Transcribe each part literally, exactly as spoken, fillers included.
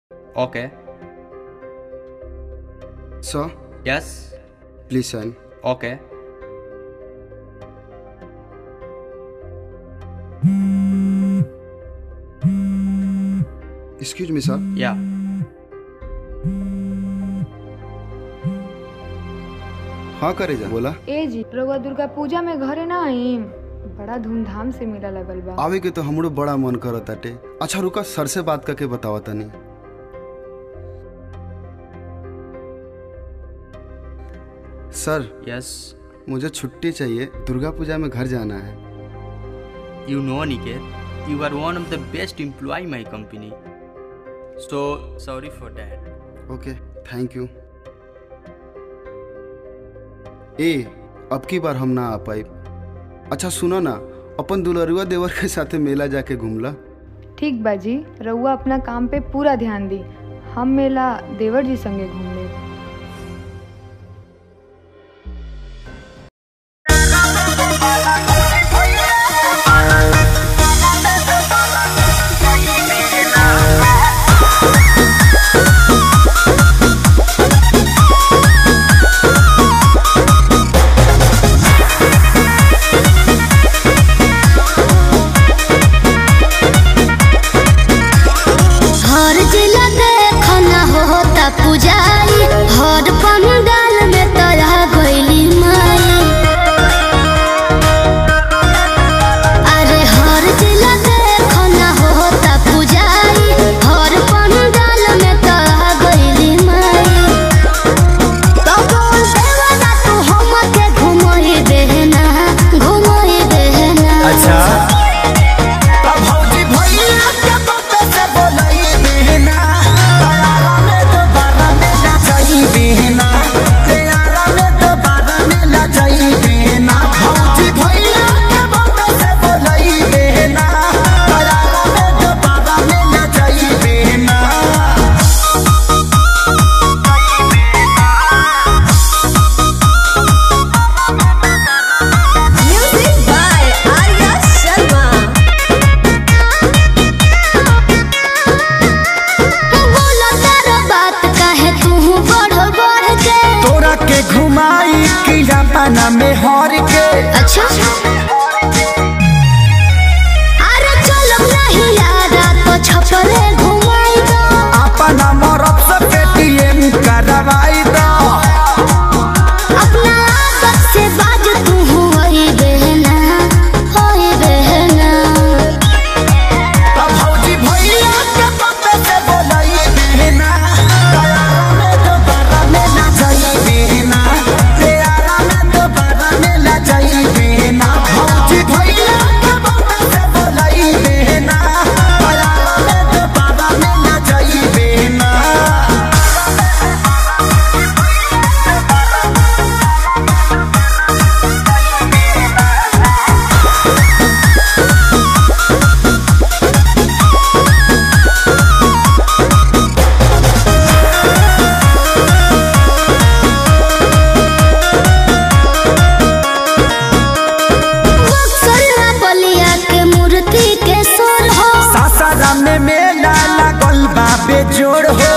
Okay. Sir? Yes? Please sign. Okay. Excuse me, sir. Yeah. हाँ करे जा बोला। ए जी रउआ दुर्गा पूजा में घरे ना आईम, बड़ा धूमधाम से मेला लगल बा। आवे के तो हमरो बड़ा मन करत ताटे। अच्छा रुका सर से बात करके बतावा तनी। सर। Yes. मुझे छुट्टी चाहिए, दुर्गा पूजा में घर जाना है। You know, Aniket, you are one of the best employee in my company. So sorry for that. Okay, thank you. ए, अब की बार हम ना आ पाई। अच्छा सुनो ना, अपन दुलरुआ देवर के साथे मेला जाके घूमला। ठीक बाजी, रउआ अपना काम पे पूरा ध्यान दी, हम मेला देवर जी संगे घूम ले। पुजारी हर पंडाल में तोरा गइली माई, अरे हर जिला देखो ना होता पुजारी हर पंडाल में तोरा गइली माई। तो बोल देवा ना तू हमके घुमई देना, घुमई देना। अच्छा में हर के। अच्छा अरे चलो नहीं यार तो छपरे घुमाई दो, अपना मरद से पेटीएम करवाई दो, अपना आदत से बाज तू होई बहना, होई बहना। तब भौजी भैया के पप्पे से बोलई बहना, तैयारा में तो बारा में ना जाई बहना, तैयारा में तो बारा में ना जाई बहना। भौजी भैया के पप्पे से बोलई बहना, तैयारा में तो बारा में ना जाई बहना। बक्सर बलिया के मूर्ति के सोर हो, सासाराम में मेला लागल बा बेजोड़ हो।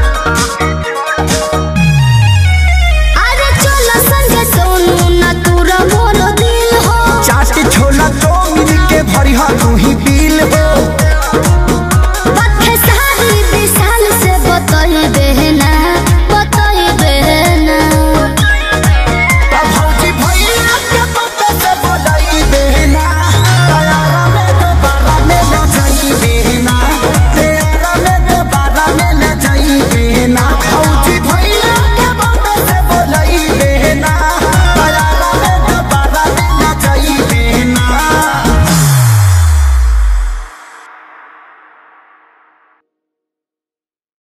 अरे चलो संगे सोनू ना तूरा मोर दिल हो, चाट छोला तो मिल के भरी हा तू ही पी